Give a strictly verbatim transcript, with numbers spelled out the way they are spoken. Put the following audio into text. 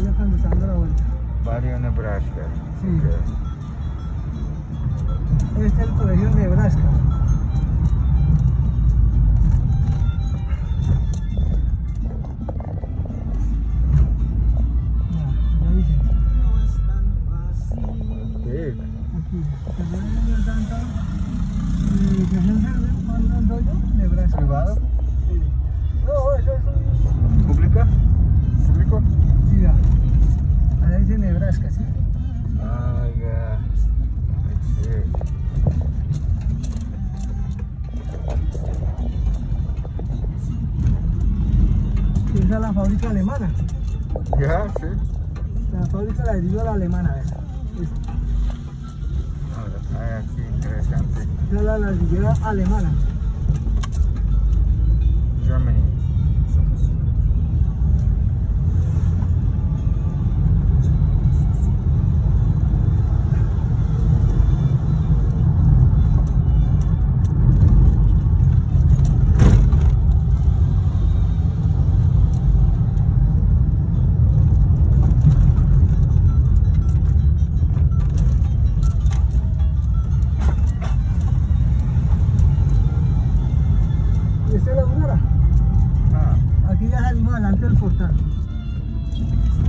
Ahí ya cuando está dando la vuelta. Barrio Nebraska. Sí. Okay. Este es el colegio de Nebraska. Nebraska. ¿Privado? Sí. No, eso es un... ¿Pública? ¿Público? Sí, ya. Ahí dice Nebraska, ¿sí? Ah, ya. Sí. Esa es la fábrica alemana. Ya, sí. La fábrica la dirigió la alemana, ¿ves? Ahora, hay aquí, interesante. Esa es la ladrillera alemana. Germany. ¿Y esta es la Aurora? Ah. Aquí ya salimos adelante del portal.